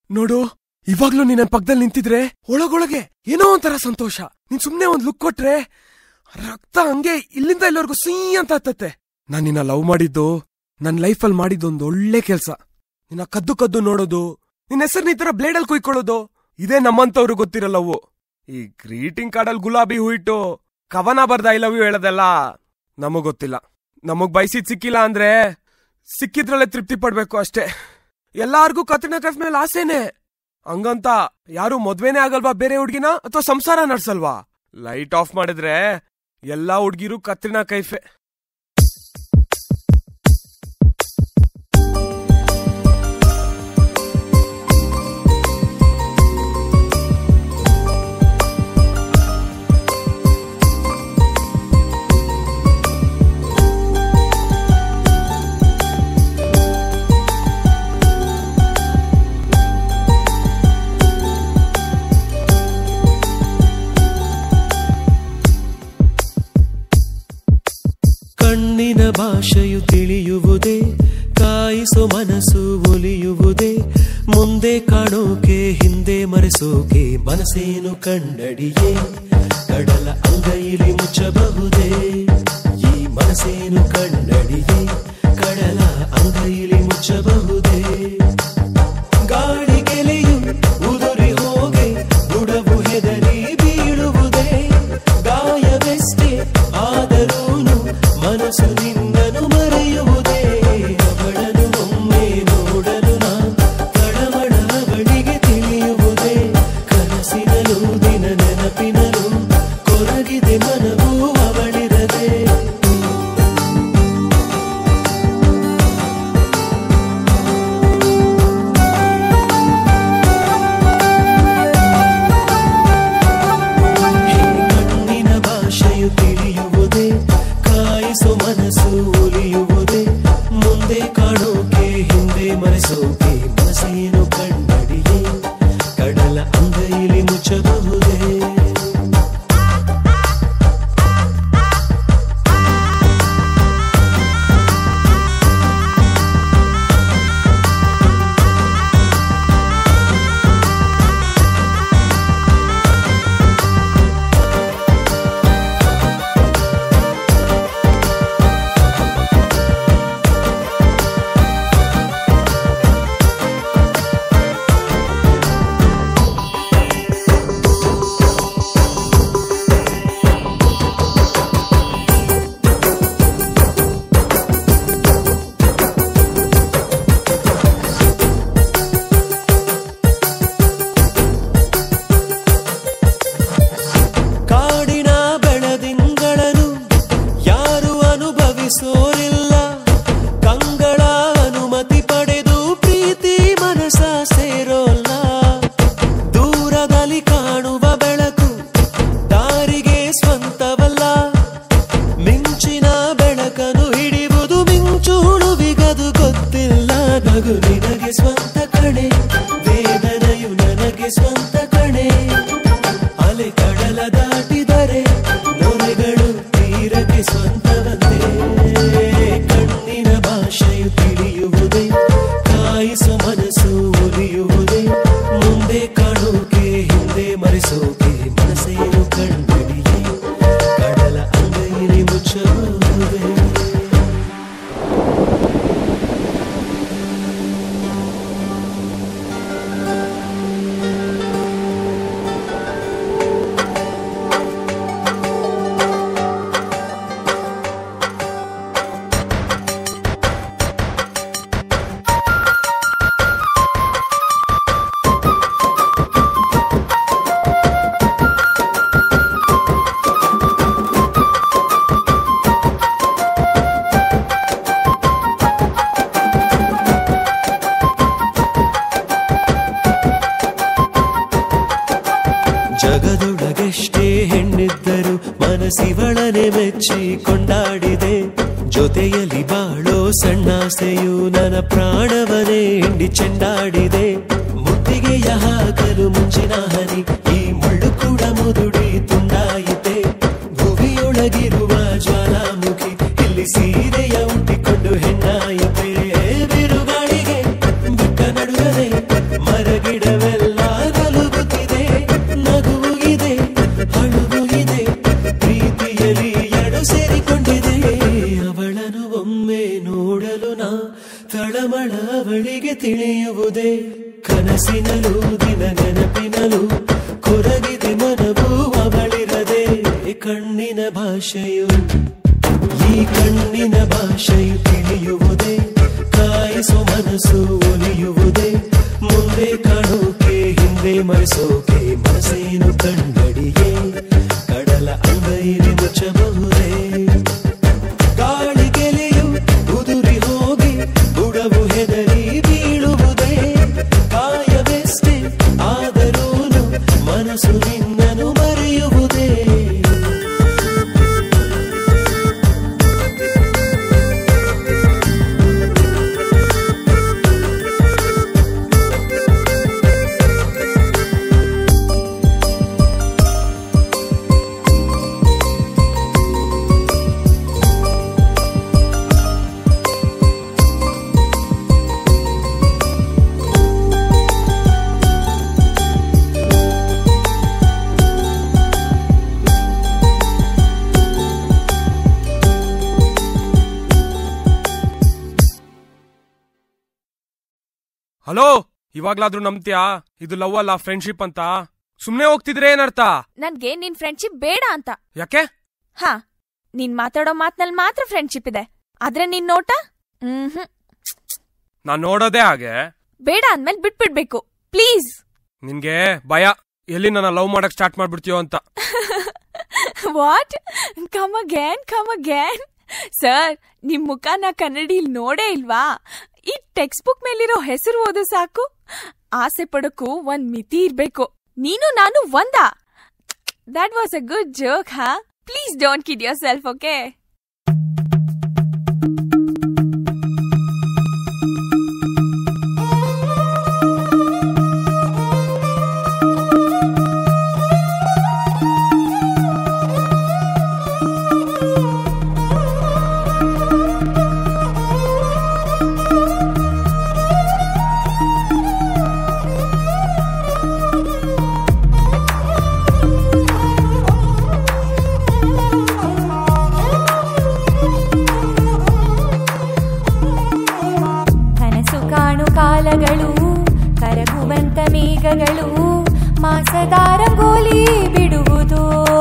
ನೋಡು, ಇವಾಗ್ಲೂ ನೀನ್ ನನ್ ಪಕ್ಕದಲ್ಲಿ ನಿಂತಿದ್ರೆ ಒಳಗೊಳಗೆ ಏನೋ ಒಂಥರ ಸಂತೋಷ. ನೀನ್ ಸುಮ್ನೆ ಒಂದ್ ಲುಕ್ ಕೊಟ್ರೆ ರಕ್ತ ಹಂಗೆ ಇಲ್ಲಿಂದ ಇಲ್ಲಿವರೆಗೂ ಸೀ ಅಂತ ಹತ್ತತ್ತೆ. ನಾನ್ ನಿನ್ನ ಲವ್ ಮಾಡಿದ್ದು ನನ್ ಲೈಫಲ್ಲಿ ಮಾಡಿದ್ದೊಂದು ಒಳ್ಳೆ ಕೆಲ್ಸ. ನಿನ್ನ ಕದ್ದು ಕದ್ದು ನೋಡೋದು, ನಿನ್ನ ಹೆಸರು ಈ ತರ ಬ್ಲೇಡಲ್ಲಿ ಕುಯ್ಕೊಳ್ಳೋದು, ಇದೇ ನಮ್ಮಂತವ್ರು ಗೊತ್ತಿರೋ ಲವ್. ಈ ಗ್ರೀಟಿಂಗ್ ಕಾರ್ಡಲ್ಲಿ ಗುಲಾಬಿ ಹೂ ಇಟ್ಟು ಕವನ ಬರ್ದ ಐ ಲವ್ ಯು ಹೇಳೋದೆಲ್ಲ ನಮಗ್ ಗೊತ್ತಿಲ್ಲ. ನಮಗ್ ಬಯಸಿದ್ ಸಿಕ್ಕಿಲ್ಲ ಅಂದ್ರೆ ಸಿಕ್ಕಿದ್ರಲ್ಲೇ ತೃಪ್ತಿ ಪಡ್ಬೇಕು ಅಷ್ಟೇ. ಎಲ್ಲಾರ್ಗೂ ಕತ್ರಿನಾ ಕೈಫ್ ಮೇಲೆ ಆಸೆನೆ. ಹಂಗಂತ ಯಾರು ಮದ್ವೆನೇ ಆಗಲ್ವಾ ಬೇರೆ ಹುಡ್ಗಿನ, ಅಥವಾ ಸಂಸಾರ ನಡ್ಸಲ್ವಾ? ಲೈಟ್ ಆಫ್ ಮಾಡಿದ್ರೆ ಎಲ್ಲಾ ಹುಡ್ಗಿರು ಕತ್ರಿನಾ ಕೈಫೆ. ಕಣ್ಣಿನ ಭಾಷೆಯು ತಿಳಿಯುವುದೇ, ಕಾಯಿಸೋ ಮನಸ್ಸು ಒಲಿಯುವುದೇ, ಮುಂದೆ ಕಾಣೋಕೆ ಹಿಂದೆ ಮರೆಸೋಕೆ ಮನಸ್ಸೇನು ಕನ್ನಡಿಯೇ, ಕಡಲ ಅಂಗೈಲಿ ಮುಚ್ಚಬಹುದೇ. ಈ ಮನಸ್ಸೇನು ಕನ್ನಡಿಯೇ, ಕಡಲ ಅಂಗೈಲಿ ಮುಚ್ಚಬಹುದೇ. ಗಾಳಿ ಗೆಲೆಯು ಉದುರಿ ಹೋಗೆ ಬುಡವು ಹೆದರಿ ಬೀಳುವುದೇ, ಗಾಯವೆಷ್ಟೇ ಆದರೂನು ಮನಸ್ಸು ನಿನ್ನನು ಮರೆಯುವುದೇ. ಅವಳನು ಒಮ್ಮೆ ನೋಡಲು ನಾ ಕಳವಳ ಅವಳಿಗೆ ತಿಳಿಯುವುದೇ, ಕನಸಿನಲು ದಿನ ನೆನಪಿನಲು ಕೊರಗಿದೆ ಮನವು ಅವಳಿರದೆ. ಕಣ್ಣಿನ ಭಾಷೆಯು ತಿಳಿಯುವುದೇ, ಕಾಯಿಸೋ ಮನಸ್ಸು ಒಲಿಯುವುದೇ, ಮುಂದೆ ಕಾಣೋಕೆ ಹಿಂದೆ ಮರೆಸೋಕೆ ಮನಸ್ಸೇನು ಕನ್ನಡಿಯೇ, ಕಡಲ ಅಂಗೈಲಿ ಮುಚ್ಚಬಹುದೇ. ಕಾಡಿನ ಬೆಳದಿಂಗಳನ್ನು ಯಾರು ಅನುಭವಿಸೋರಿಲ್ಲ, ಕಂಗಳ ಅನುಮತಿ ಪಡೆದು ಪ್ರೀತಿ ಮನಸ ಸೇರೋಲ್ಲ. ದೂರದಲ್ಲಿ ಕಾಣುವ ಬೆಳಕು ದಾರಿಗೆ ಸ್ವಂತವಲ್ಲ, ಮಿಂಚಿನ ಬೆಳಕನ್ನು ಹಿಡಿಯುವುದು ಮಿಂಚುಳುವಿಗದು ಗೊತ್ತಿಲ್ಲ. ನಗು ನಿನಗೆ ಸ್ವಂತ ಕಣೆ, ವೇದನೆಯು ನನಗೆ ಸ್ವಂತ ಕಣೆ. ಅಲೆ ಕಡಲ ದಾಟಿದರೆ ನೊರೆಗಳು ತೀರಕ್ಕೆ ಸ್ವಂತವಂತೆ. ಕಣ್ಣಿನ ಭಾಷೆಯು ತಿಳಿಯುವುದೇ, ಕಾಯಿಸೋ ಮನಸ್ಸು ಒಲಿಯುವುದೇ, ಮುಂದೆ ಕಾಣೋಕೆ ಹಿಂದೆ ಮರೆಸೋಕೆ ಮನಸ್ಸೇನು ಕನ್ನಡಿಯೇ, ಕಡಲ ಅಂಗೈಲಿ ಮುಚ್ಚಬಹುದೇ. ಜಗದೊಳಗೆಷ್ಟೇ ಹೆಣ್ಣಿದ್ದರು ಮನಸ್ಸಿವಳನೆ ಮೆಚ್ಚಿ ಕೊಂಡಾಡಿದೆ. ಜೊತೆಯಲ್ಲಿ ಬಾಳೋ ಸಣ್ಣಾಸೆಯು ನನ್ನ ಪ್ರಾಣವನೇ ಹಿಂಡಿ ಚೆಂಡಾಡಿದೆ. ಮುತ್ತಿಗೆಯ ಹಾಕಲು ಮುಂಚಿನ ಹನಿ ಈ ಮುಳ್ಳು ಕೂಡ ಮುದುಡಿ ತುಂಡಾಯಿತೆ. ಭುವಿಯೊಳಗಿರುವ ಜ್ವಾಲಾಮುಖಿ ಇಲ್ಲಿ ಸೀರೆಯ ಉಟ್ಟಿಕೊಂಡು ಹೆಣ್ಣಾಯಿತೆ. ಬಿರುಗಾಳಿಗೆ ಬಿಟ್ಟ ನಡುವೆ ಮರಗಿಡ ಅವಳಿಗೆ ತಿಳಿಯುವುದೇ ಕನಸಿನಲು ದಿನ ನೆನಪಿನಲು ಕೊರಗಿದೆ ಮನವು ಅವಳಿರದೆ ಕಣ್ಣಿನ ಭಾಷೆಯು ಈ ಕಣ್ಣಿನ ಭಾಷೆಯು ತಿಳಿಯುವುದೇ ಕಾಯಿಸೋ ಮನಸ್ಸು ಒಲಿಯುವುದೇ ಮುಂದೆ ಕಾಣೋಕೆ ಹಿಂದೆ ಮರೆಸೋಕೆ ಮನಸ್ಸೇನು ಕಣ್ಣಡಿಯೇ ಕಡಲ ಅಂಗೈಲಿ ಮುಚ್ಚಬಹುದೇ ಗಾಳಿ ಗೆಲೆಯು ಉದುರಿ ಹೋಗಿ ಬುಡವು ಹೆದರಿ ಬೀಳುವುದೇ ಕಾಯವೆಷ್ಟೇ ಆದರೂನು ಮನಸ್ಸು ನಿನ್ನನು ಮರೆಯುವುದೇ ಹಲೋ, ಇವಾಗ್ಲಾದ್ರೂ ನಂಬ್ತ್ಯಾ ಇದು ಲವ್ ಅಲ್ಲ ಫ್ರೆಂಡ್ಶಿಪ್ ಅಂತ? ಸುಮ್ನೆ ಹೋಗ್ತಿದ್ರೆ ಏನರ್ಥ? ನನ್ಗೆ ನಿನ್ ಫ್ರೆಂಡ್ಶಿಪ್ ಬೇಡ ಅಂತ. ಯಾಕೆ? ಹಾ, ನೀನ್ ಮಾತಾಡೋ ಮಾತ್ನಲ್ಲಿ ಮಾತ್ರ ಫ್ರೆಂಡ್ಶಿಪ್ ಇದೆ, ಆದ್ರೆ ನಿನ್ ನೋಟ ನಾನ್ ನೋಡೋದೇ ಹಾಗೆ. ಬೇಡ ಅಂದ್ಮೇಲೆ ಬಿಟ್ಬಿಡ್ಬೇಕು ಪ್ಲೀಸ್. ನಿನ್ಗೆ ಭಯ ಎಲ್ಲಿ ನನ್ನ ಲವ್ ಮಾಡಕ್ ಸ್ಟಾರ್ಟ್ ಮಾಡ್ಬಿಡ್ತೀಯೋ ಅಂತ. ವಾಟ್? ಕಮ್ ಅಗೇನ್ ಸರ್, ನಿಮ್ ಮುಖನ ಕನ್ನಡಿಲ್ ನೋಡೇ ಇಲ್ವಾ? ಈ ಟೆಕ್ಸ್ಟ್ ಬುಕ್ ಮೇಲಿರೋ ಹೆಸರು ಓದು ಸಾಕು. ಆಸೆ ಪಡೋಕ್ಕೂ ಒಂದ್ ಮಿತಿ ಇರ್ಬೇಕು. ನೀನು ನಾನು ಒಂದ. That was a good joke. ಹಾ, please don't kid yourself, okay? ಕರಗುವಂತ ಮೇಘಗಳು ಮಾಸದಾರ ಗೋಲಿ ಬಿಡುವುದು,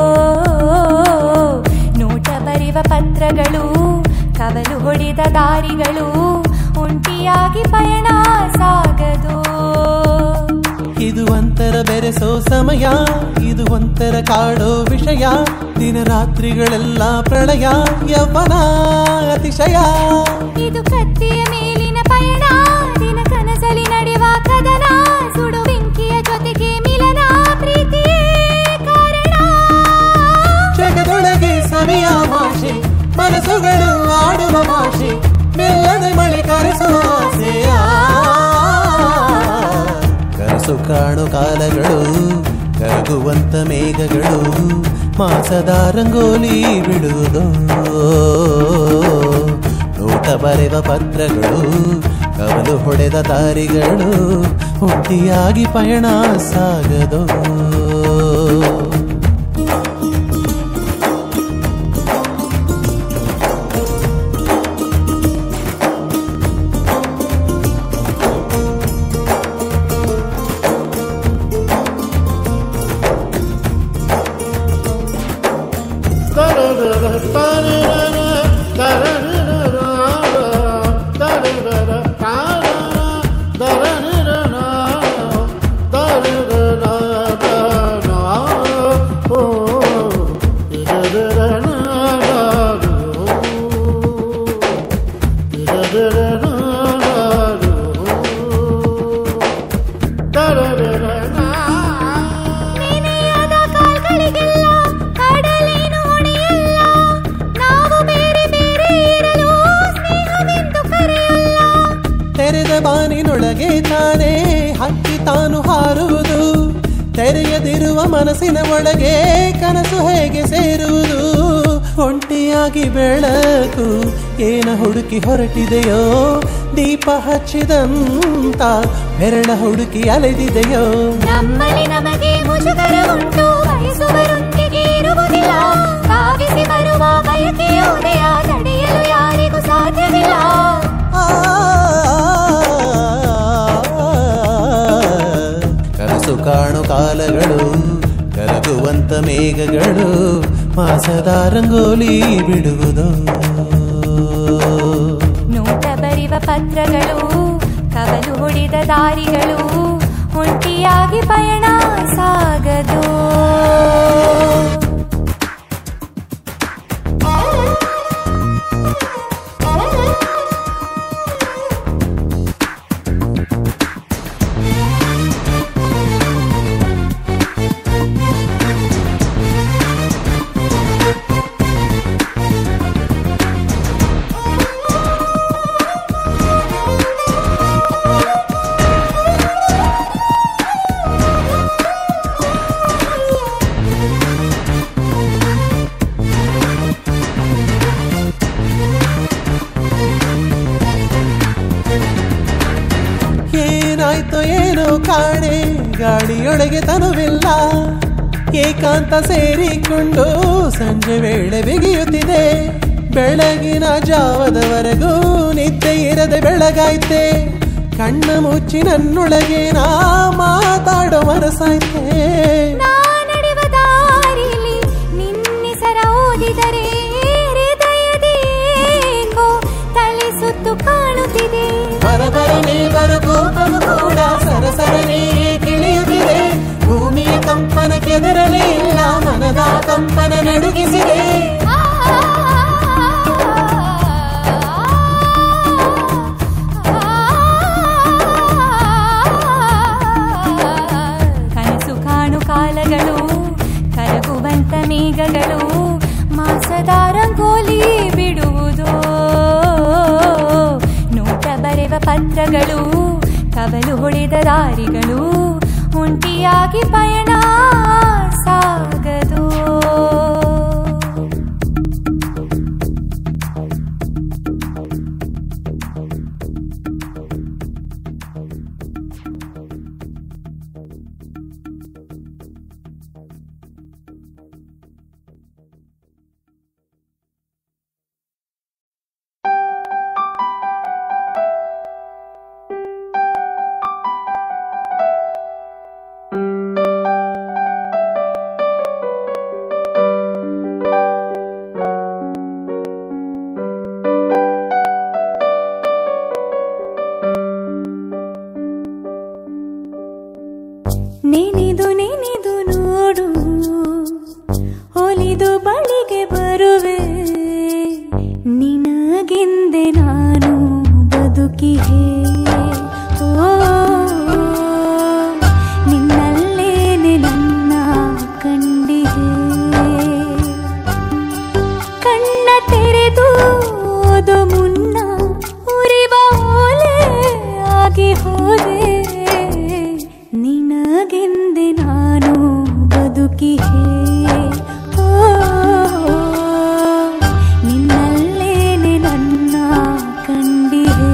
ನೋಟ ಬರೆಯುವ ಪತ್ರಗಳು ಕವಲು ಹೊಡೆದ ದಾರಿಗಳು ಒಂಟಿಯಾಗಿ ಪಯಣ ಸಾಗದು. ಇದು ಒಂಥರ ಬೆರೆಸೋ ಸಮಯ, ಇದು ಒಂಥರ ಕಾಡೋ ವಿಷಯ, ದಿನ ರಾತ್ರಿಗಳೆಲ್ಲ ಪ್ರಳಯ, ಯೌವನ ಅತಿಶಯ. ಇದು ಕತ್ತಿಯ ಮೇಲಿನ ಪಯಣ, ದಿನ ಕನಸಲಿ ನಡೆಯುವ ಕದನ, ಸುಡು ಬೆಂಕಿಯ ಜೊತೆಗೆ ಮಿಲನ, ಪ್ರೀತಿಯೇ ಕಾರಣ. ಜಗದೊಳಗೆ ಸವಿಯ ಭಾಷೆ, ಮನಸ್ಸುಗಳು ಆಡುವ ಭಾಷೆ, ಮೆಲ್ಲನೆ ಮಳೆ ಕರೆಸುವ ಆಸೆಯ ಕನಸು ಕಾಣು ಕಾಲಗಳು, ಕರಗುವಂತ ಮೇಘಗಳು ಮಾಸದ ರಂಗೋಲಿ ಬಿಡುವುದು, ನೋಟ ಬರೆವ ಪತ್ರಗಳು ಕವಲು ಹೊಡೆದ ದಾರಿಗಳು ಒಂಟಿಯಾಗಿ ಪಯಣ ಸಾಗದು. ಬಾನಿನೊಳಗೆ ತಾನೇ ಹಕ್ಕಿ ತಾನು ಹಾರುವುದು, ತೆರೆಯದಿರುವ ಮನಸ್ಸಿನ ಒಳಗೆ ಕನಸು ಹೇಗೆ ಸೇರುವುದು, ಒಂಟಿಯಾಗಿ ಬೆಳಕು ಏನ ಹುಡುಕಿ ಹೊರಟಿದೆಯೋ, ದೀಪ ಹಚ್ಚಿದಂತ ಬೆರಳ ಹುಡುಕಿ ಅಲೆದಿದೆಯೋ. ನಮ್ಮಲ್ಲಿ ನಮಗೆ ಮುಜುಗರ ಉಂಟು, ಬಯಸುವರೊಂದಿಗೆ ಇರುವುದಿಲ್ಲ, ಕಾವಿಸಿ ಬರುವ ಬಯಕೆಯ ಉದಯ ತಡೆಯಲು ಯಾರಿಗೂ ಸಾಧ್ಯವಿಲ್ಲ. ಕಾಲಗಳು ಕರಗುವಂತ ಮೇಘಗಳು ಮಾಸದ ರಂಗೋಲಿ ಬಿಡುವುದು ನೋಟ ಬರಿವ ಪತ್ರಗಳು ಕವಲು ಹೊಡೆದ ದಾರಿಗಳು ಒಂಟಿಯಾಗಿ ಪಯಣ ಸಾಗದು ಏನೋ ಕಾಣೆ ಗಾಳಿಯೊಳಗೆ ತನುವಿಲ್ಲ ಏಕಾಂತ ಸೇರಿಕೊಂಡು ಸಂಜೆ ವೇಳೆ ಬಿಗಿಯುತ್ತಿದೆ ಬೆಳಗಿನ ಜಾವದವರೆಗೂ ನಿದ್ದೆ ಇರದೆ ಬೆಳಗಾಯ್ತೆ ಕಣ್ಣ ಮುಚ್ಚಿ ನನ್ನೊಳಗೆ ನಾ ಮಾತಾಡೋ ಮನಸಾಯ್ತೆ ನಡೆವ ದಾರಿಲಿ ನಿನ್ನೆಸರ ಓದಿದರೆ ಹೃದಯದೇಕೋ ತಲೆ ಸುತ್ತು ಕಾಣುತ್ತಿದೆ ಬರಬರನೆ ಬರಗೋಪವು ಕೂಡ ಸರಸರನೆ ಕಿಳಿಯುತ್ತಿದೆ ಭೂಮಿಯ ಕಂಪನ ಕೆದರಲೇ ಇಲ್ಲ ಮನದ ಕಂಪನ ನಡುಗಿಸಿದೆ ಕನಸು ಕಾಣು ಕಾಲಗಳು ಕರಗುವಂತ ಮೇಘಗಳು ಮಾಸದ ರಂಗೋಲಿ ಬಿಡುವುದು ನೋಟ ಬರೆವ ಪತ್ರಗಳು ಕವಲು ಹೊಡೆದ ದಾರಿಗಳು ಒಂಟಿಯಾಗಿ ಪಯಣ ಸಾಗದು ನೆನೆದು ನೆನೆದು ನೋಡು ಒಲಿದು ಬಳಿಗೆ ಬರುವೆ ನಿನಗೆಂದೆ ನಾನು ಬದುಕಿಹೆ ಓ ನಿನ್ನಲ್ಲೇನೆ ನನ್ನ ಕಂಡಿಹೆ ಕಣ್ಣ ತೆರೆದು ಓದೋ ಮುನ್ನ ಉರಿವ ಓಲೆ ಆಗಿ ಹೋದೆ ನಿನಗೆಂದೆ ನಾನು ಬದುಕಿಹೆ ಓ ನಿನ್ನಲ್ಲೇನೆ ನನ್ನ ಕಂಡಿಹೆ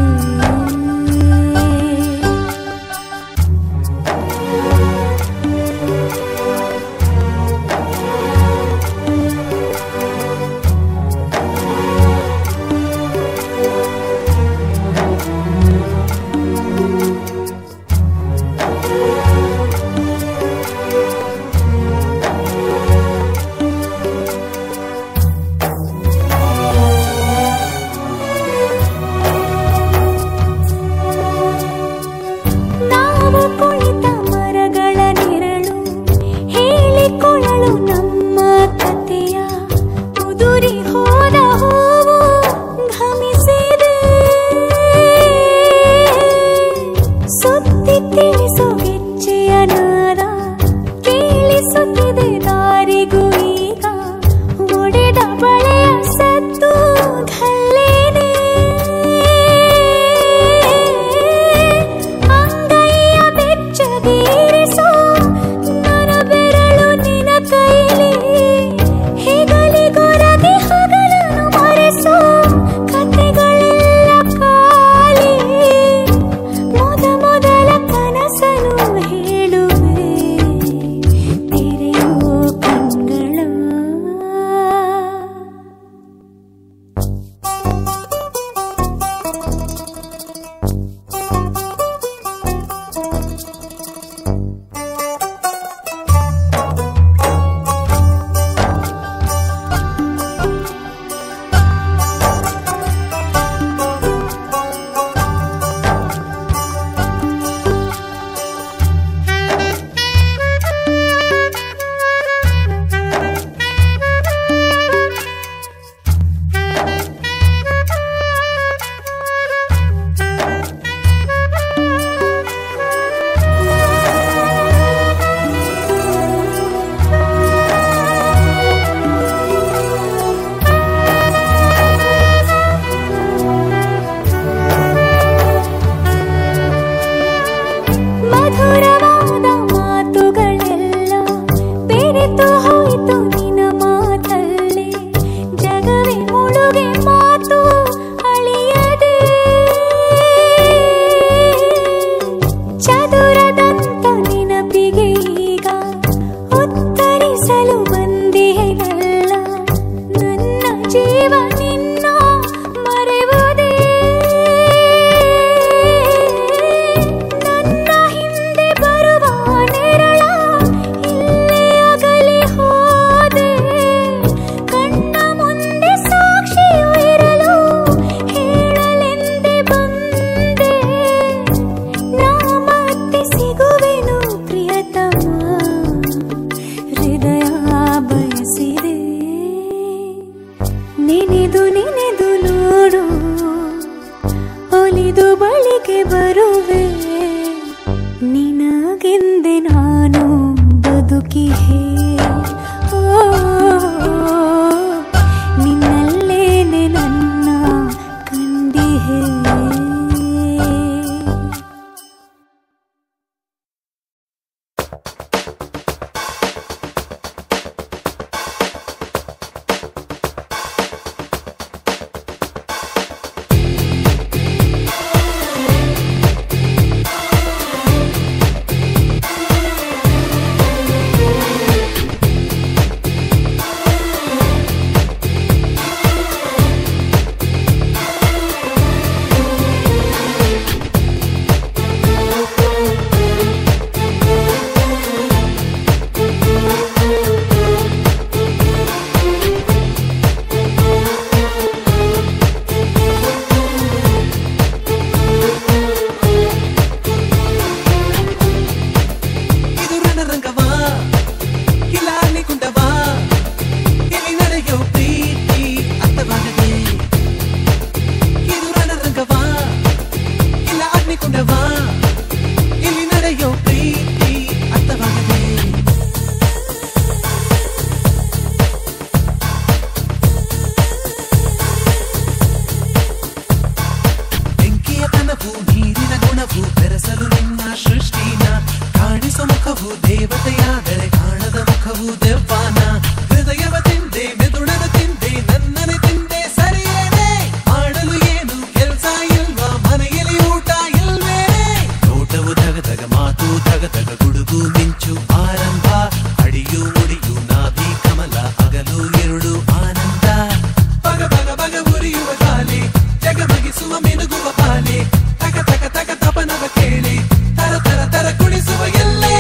ಧಗಧಗ ಮಾತು ಧಗಧಗ ಗುಡುಗು ಮಿಂಚು ಆರಂಭ ಅಡಿಯು ಮುಡಿಯು ನಾಭಿ ಕಮಲ ಅಗಲು ಎರಡು ಆನಂದ ಬಗ ಬಗ ಬಗ ಉರಿಯುವ ಗಾಲಿ ಜಗಮಗಿಸುವ ಮಿನುಗುವ ಬಾಲಿ ತಗ ತಗ ತಗ ತಪನವ ಕೇಳಿ ತರ ತರ ತರ ಕುಣಿಸುವ ಎಲ್ಲೇ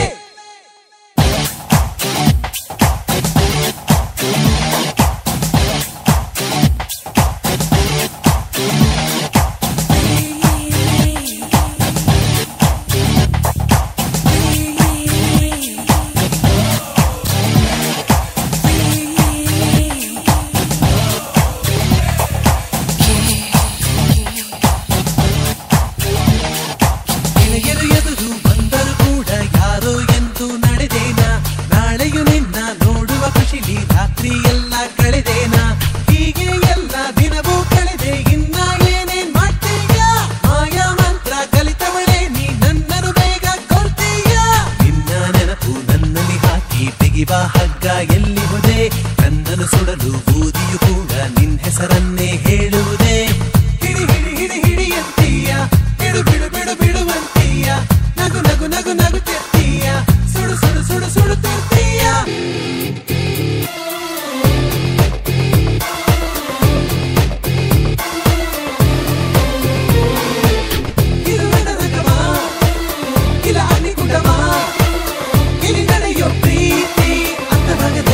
ಹಗ್ಗ ಎಲ್ಲಿ ಹೋದೆ ನನ್ನನ್ನು ಸುಡಲು ಬೂದಿಯು ಕೂಡ ನಿನ್ ಹೆಸರನ್ನೇ ಹೇಳುವುದೇ ಹಿಡಿ ಹಿಡಿ ಹಿಡಿ ಹಿಡಿಯಂತೀಯ ಬಿಡು ಬಿಡು ಬಿಡು ಬಿಡುವಂತೀಯ ನಗು ನಗು ನಗು ನಗುತ್ತಿರ್ತೀಯ ಸುಡು ಸುಡು ಸುಡು ಸುಡುತ್ತಿರ್ತೀಯ ಇದು ನನ್ನ ರಕಮ ಇಲ್ಲ ಅನ್ನಿ ಕುಟಮ ಇಲ್ಲಿ ನಡೆಯೋ ಪ್ರೀತಿ ಅಂತವಾಗದೆ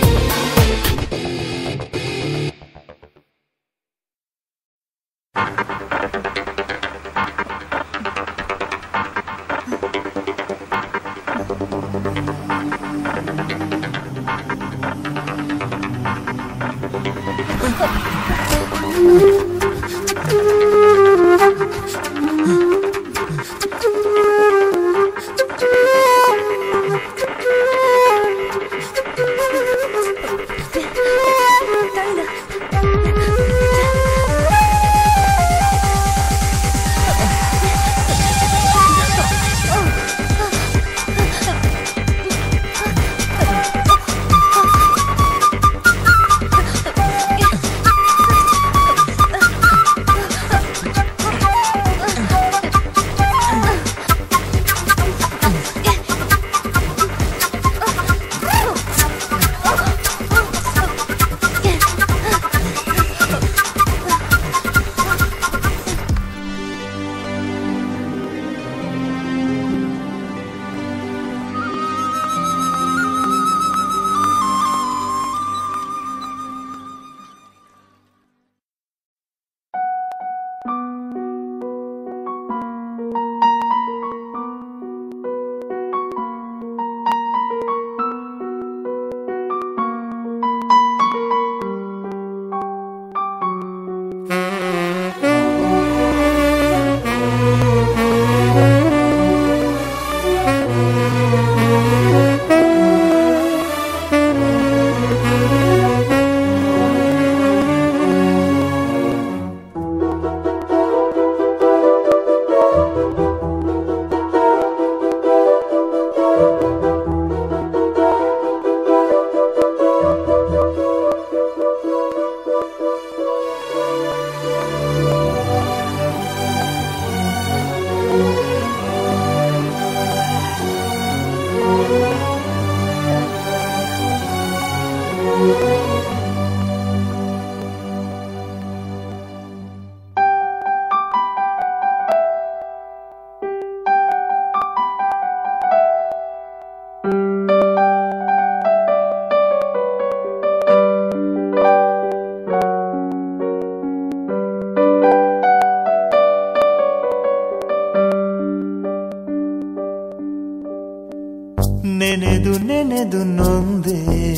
ನೆನೆದು ನೆನೆದು ನೊಂದೆ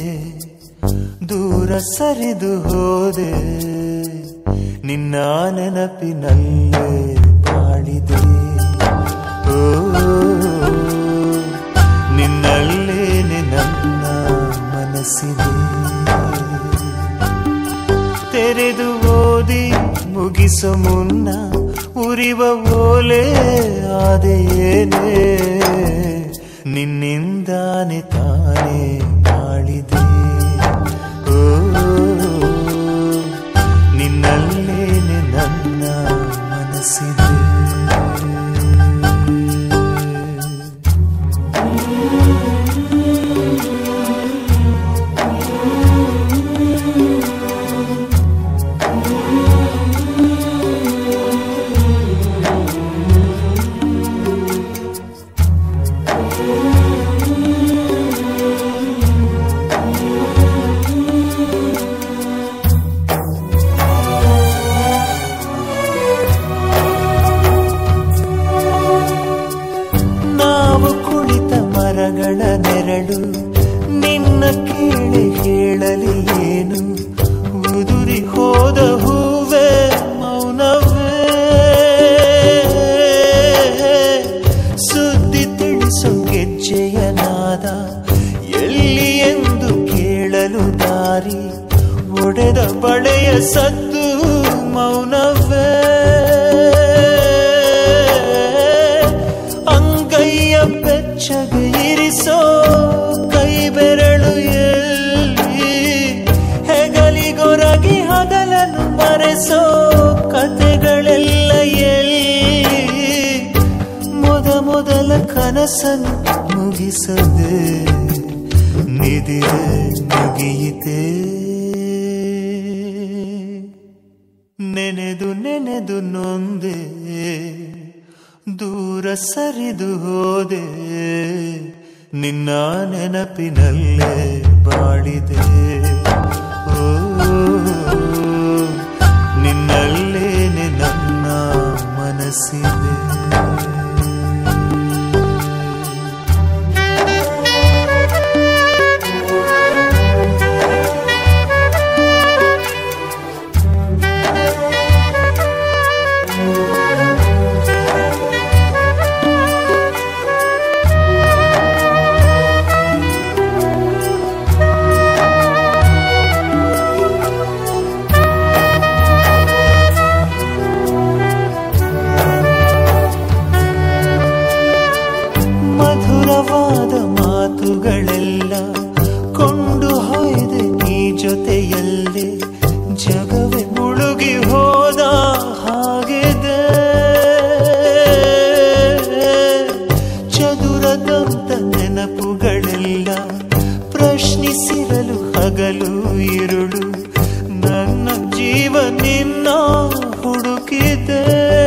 ದೂರ ಸರಿದು ಹೋದೆ ನಿನ್ನ ನೆನಪಿನಲ್ಲೇ ಬಾಳಿದೆ ಓ ನಿನ್ನಲ್ಲೇನೆ ನನ್ನ ಮನಸ್ಸಿದೆ ತೆರೆದು ಓದಿ ಮುಗಿಸೋ ಮುನ್ನ ಉರಿವ ಓಲೆ ಆದೆಯೇನೆ ನಿನ್ನಿಂದಾನೆ ತಾನೇ ಬಾಳಿದೆ ಓ ನಿನ್ನಲ್ಲೇನೆ ನನ್ನ ಮನಸ್ಸಿದೆ ಸುದ್ದಿ ತಿಳಿಸೋ ಗೆಜ್ಜೆಯ ನಾದ ಎಲ್ಲಿ ಎಂದು ಕೇಳಲು ದಾರಿ ಒಡೆದ ಬಳೆಯ ಸದ್ದು ಮೌನವೇ ಅಂಗೈಯ ಬೆಚ್ಚಗೆ ಇರಿಸೋ ಕೈ ಬೆರಳು ಎಲ್ಲಿ ಹೆಗಲಿಗೊರಗಿ ಹಗಲನ್ನು ಮರೆಸೋ ಕತೆಗಳೆಲ್ಲ ಎಲ್ಲಿ ಮೊದಲ ಕನಸನ್ನು ಮುಗಿಸದೆ ನಿದಿರೆ ಮುಗಿಯಿತೆ ನೆನೆದು ನೆನೆದು ನೊಂದೆ ದೂರ ಸರಿದು ಹೋದೆ ನಿನ್ನ ನೆನಪಿನಲ್ಲೇ ಬಾಳಿದೆ ಓ ನಿನ್ನಲ್ಲೇನೆ ನನ್ನ ಮನಸ್ಸಿದೆ ಮಾತುಗಳೆಲ್ಲ ಕೊಂಡು ಹೋಯ್ದೆ ನೀ ಜೊತೆಯಲ್ಲೇ ಜಗವೇ ಮುಳುಗಿ ಹೋದ ಹಾಗಿದೆ ಚದುರದಂತ ನೆನಪುಗಳೆಲ್ಲ ಪ್ರಶ್ನಿಸಿರಲು ಹಗಲು ಇರುಳು ನನ್ನ ಜೀವ ನಿನ್ನ ಹುಡುಕಿದೆ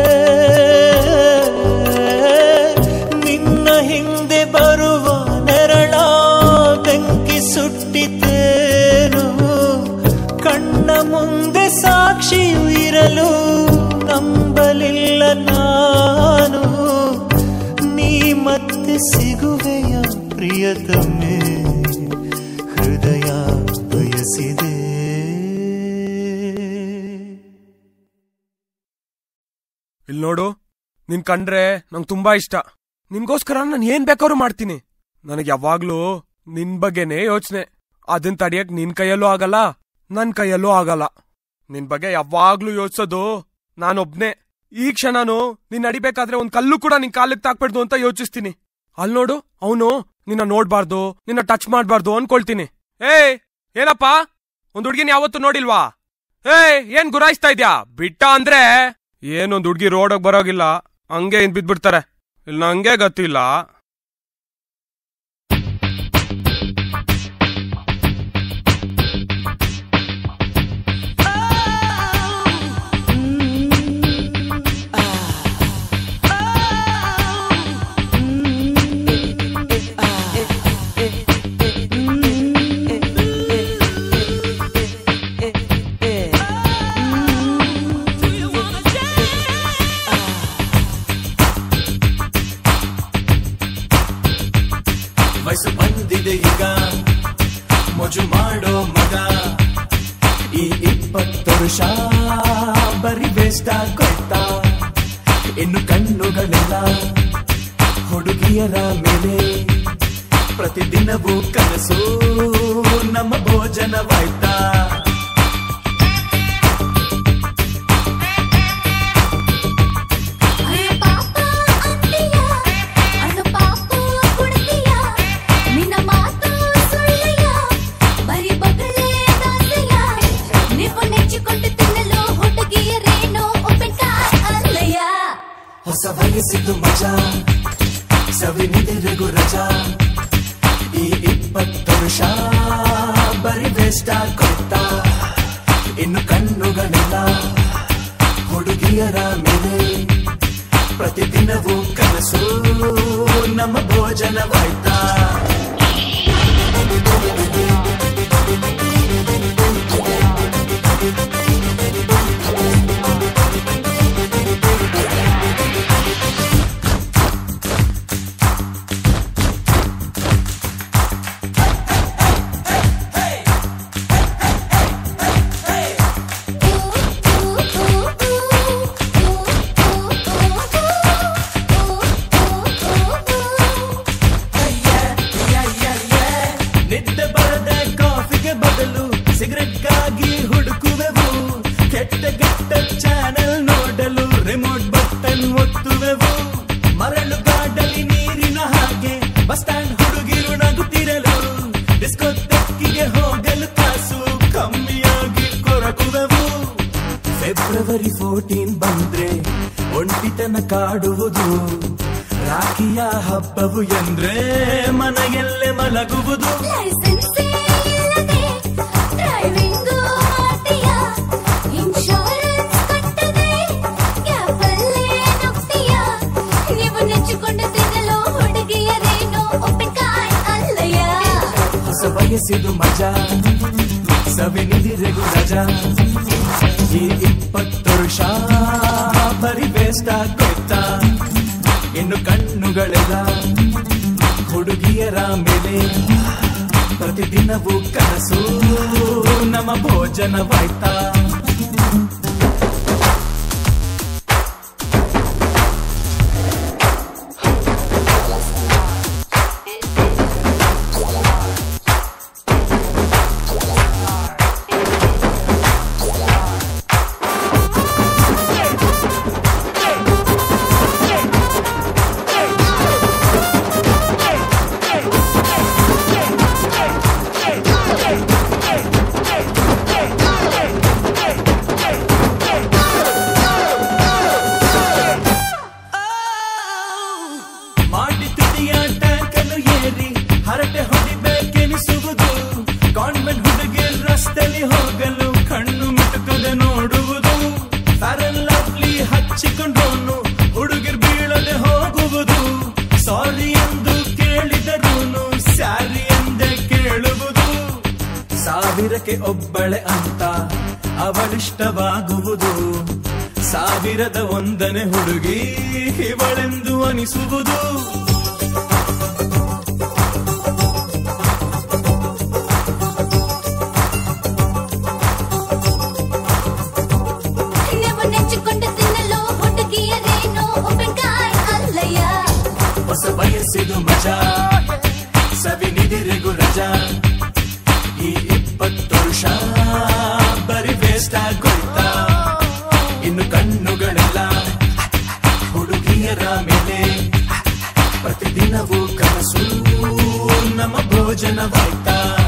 ನಿನ್ನ ಹಿಂದೆ ಬರುವ ನೆರಳ ಬೆಂಕಿ ಸುಟ್ಟಿತೇನು ಕಣ್ಣ ಮುಂದೆ ಸಾಕ್ಷಿಯು ಇರಲು ನಂಬಲಿಲ್ಲ ನಾನು ನೀ ಮತ್ತೆ ಸಿಗುವೆಯ ಪ್ರಿಯತಮೆ ಹೃದಯ ಬಯಸಿದೆ ಇಲ್ಲಿ ನೋಡು ನಿನ್ ಕಂಡ್ರೆ ನಂಗೆ ತುಂಬಾ ಇಷ್ಟ ನಿನ್ಗೋಸ್ಕರ ನಾನು ಏನ್ ಬೇಕಾದ್ರೂ ಮಾಡ್ತೀನಿ ನನಗೆ ಯಾವಾಗ್ಲೂ ನಿನ್ ಬಗ್ಗೆನೇ ಯೋಚನೆ ಅದನ್ ತಡಿಯಕ್ ನಿನ್ ಕೈಯಲ್ಲೂ ಆಗಲ್ಲ ನನ್ ಕೈಯಲ್ಲೂ ಆಗಲ್ಲ ನಿನ್ ಬಗ್ಗೆ ಯಾವಾಗ್ಲೂ ಯೋಚಿಸೋದು ನಾನೊಬ್ನೇ ಈ ಕ್ಷಣನು ನಿನ್ ಅಡಿಬೇಕಾದ್ರೆ ಒಂದ್ ಕಲ್ಲು ಕೂಡ ನಿನ್ ಕಾಲಕ್ಕೆ ತಾಕ್ಬಿಡ್ದು ಅಂತ ಯೋಚಿಸ್ತೀನಿ ಅಲ್ ನೋಡು ಅವನು ನಿನ್ನ ನೋಡ್ಬಾರ್ದು ನಿನ್ನ ಟಚ್ ಮಾಡ್ಬಾರ್ದು ಅನ್ಕೊಳ್ತೀನಿ ಏನಪ್ಪಾ ಒಂದ್ ಹುಡ್ಗಿನ ಯಾವತ್ತು ನೋಡಿಲ್ವಾ ಏನ್ ಗುರಾಯಿಸ್ತಾ ಇದ್ಯಾ ಬಿಟ್ಟ ಅಂದ್ರೆ ಏನೊಂದ್ ಹುಡ್ಗಿ ರೋಡಗ್ ಬರೋಗಿಲ್ಲ ಹಂಗೆ ಇನ್ ಬಿದ್ಬಿಡ್ತಾರೆ ಇಲ್ಲ ನಂಗೆ ಗೊತ್ತಿಲ್ಲ ವಯಸ್ಸು ಬಂದಿದೆ ಈಗ ಮೋಜು ಮಾಡೋ ಮಗ ಈ 20 ವರ್ಷ ಬರಿ ವೇಸ್ಟ್ ಆಗೋಯ್ತಾ ಇನ್ನು ಕಣ್ಣುಗಳೆಲ್ಲ ಹುಡುಗಿಯರ ಮೇಲೆ ಪ್ರತಿದಿನವೂ ಕನಸು ನಮ್ಮ ಭೋಜನವಾಯ್ತಾ ಹೊಸ ವಯಸ್ಸಿದ್ದು ಮಜಾ ಸವಿನಿದಿರೆಗೂ ರಜಾ ಈ 20 ವರ್ಷ ಬರಿ ವೇಸ್ಟ್ ಆಗೋಯ್ತಾ ಇನ್ನು ಕಣ್ಣುಗಳೆಲ್ಲ ಹುಡುಗಿಯರ ಮೇಲೆ ಪ್ರತಿದಿನವೂ ಕನಸು ನಮ್ಮ ಭೋಜನವಾಯ್ತಾ ಬಸ್ ಸ್ಟ್ಯಾಂಡ್ ಹುಡುಗಿರು ನಗುತ್ತಿರಲು ಡಿಸ್ಕೋಟೆಕ್ಕಿಗೆ ಹೋಗಲು ಕಾಸು ಕಮ್ಮಿಯಾಗಿ ಕೊರಕುವೆವು. ಫೆಬ್ರವರಿ 14 ಬಂದ್ರೆ ಒಂಟಿತನ ಕಾಡುವುದು. ರಾಖಿಯ ಹಬ್ಬವು ಎಂದ್ರೆ ಮನೆಯಲ್ಲೇ ಮಲಗುವುದು. ಹೊಸ ವಯಸ್ಸಿದು ಮಜಾ ಸವಿನಿದಿರೆಗು ರಜಾ. ಈ 20 ವರ್ಷ ಬರಿ ವೇಸ್ಟ್ ಆಗೋಯ್ತಾ. ಇನ್ನು ಕಣ್ಣುಗಳೆಲ್ಲ ಹುಡುಗಿಯರ ಮೇಲೆ ಪ್ರತಿದಿನವೂ ಕನಸು ನಮ್ಮ ಭೋಜನವಾಯ್ತಾ. ಹರಟೆ ಹೊಡಿಬೇಕೆನಿಸುವುದು. ಕಾನ್ವೆಂಟ್ ಹುಡುಗಿ ರಸ್ತೆಯಲ್ಲಿ ಹೋಗಲು ಕಣ್ಣು ಮಿಟುಕದೆ ನೋಡುವುದು. ಫ್ಯಾರನ್ ಲವ್ಲಿ ಹಚ್ಚಿಕೊಂಡೋನು ಹುಡುಗಿರ್ ಬೀಳದೆ ಹೋಗುವುದು. ಸಾರಿ ಎಂದು ಕೇಳಿದರೂನು ಸ್ಯಾರಿ ಎಂದೇ ಕೇಳುವುದು. 1000ಕ್ಕೆ ಒಬ್ಬಳೆ ಅಂತ ಅವಳಿಷ್ಟವಾಗುವುದು. 1001ನೇ ಹುಡುಗಿ ಇವಳೆಂದು ಅನಿಸುವುದು. ಹೊಸ ವಯಸ್ಸಿದು ಮಜಾ ಸವಿನಿದಿರೆಗು ರಜಾ. ಈ 20 ವರ್ಷ ಬರಿ ವೇಸ್ಟ್ ಆಗೋಯ್ತಾ. ಇನ್ನು ಕಣ್ಣುಗಳೆಲ್ಲ ಹುಡುಗಿಯರ ಮೇಲೆ ಪ್ರತಿದಿನವೂ ಕನಸು ನಮ್ಮ ಭೋಜನವಾಯ್ತಾ.